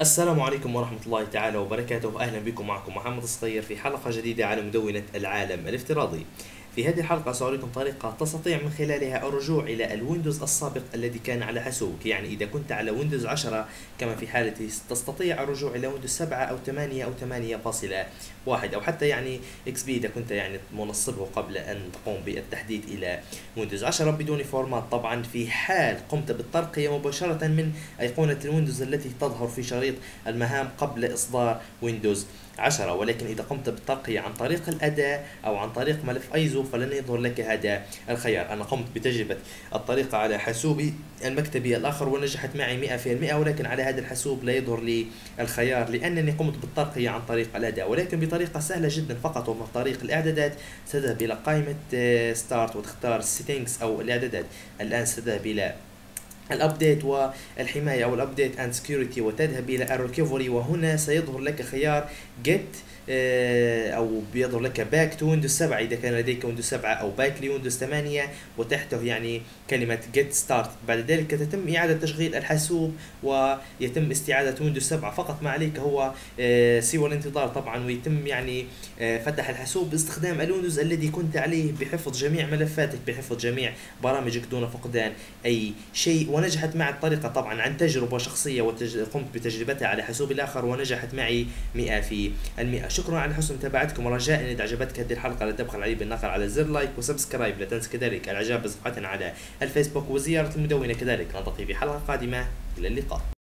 السلام عليكم ورحمة الله تعالى وبركاته. أهلا بكم، معكم محمد الصغير في حلقة جديدة على مدونة العالم الافتراضي. في هذه الحلقة سأريكم طريقة تستطيع من خلالها الرجوع إلى الويندوز السابق الذي كان على حاسوبك. يعني إذا كنت على ويندوز 10 كما في حالتي تستطيع الرجوع إلى ويندوز 7 أو 8 أو 8.1 أو حتى يعني XP إذا كنت يعني منصبه قبل أن تقوم بالتحديث إلى ويندوز 10 بدون فورمات. طبعا في حال قمت بالترقية مباشرة من أيقونة الويندوز التي تظهر في شريط المهام قبل إصدار ويندوز 10. ولكن إذا قمت بالترقية عن طريق الأداة أو عن طريق ملف أيزو فلن يظهر لك هذا الخيار. أنا قمت بتجربة الطريقة على حاسوبي المكتبي الآخر ونجحت معي 100%، ولكن على هذا الحاسوب لا يظهر لي الخيار لأنني قمت بالترقية عن طريق الأداة، ولكن بطريقة سهلة جدا فقط. ومن طريق الإعدادات تذهب إلى قائمة ستارت وتختار Settings أو الإعدادات. الآن تذهب إلى الابديت والحمايه او الابديت اند سكيورتي وتذهب الى الريكفري، وهنا سيظهر لك خيار جيت او بيظهر لك باك تو ويندوز 7 اذا كان لديك ويندوز 7 او باك لويندوز 8، وتحته يعني كلمه جيت ستارت. بعد ذلك تتم اعاده تشغيل الحاسوب ويتم استعاده ويندوز 7. فقط ما عليك هو سوى الانتظار طبعا، ويتم يعني فتح الحاسوب باستخدام الويندوز الذي كنت عليه بحفظ جميع ملفاتك، بحفظ جميع برامجك دون فقدان اي شيء. ونجحت معي الطريقه طبعا عن تجربه شخصيه وقمت بتجربتها على حاسوبي الاخر ونجحت معي 100%. شكرا على حسن متابعتكم، ورجاء ان اذا عجبتك هذه الحلقه لا تبخل علي بالنقر على زر لايك وسبسكرايب. لا تنسى كذلك الاعجاب بصفحتنا على الفيسبوك وزياره المدونه كذلك. نلتقي في حلقه قادمه، الى اللقاء.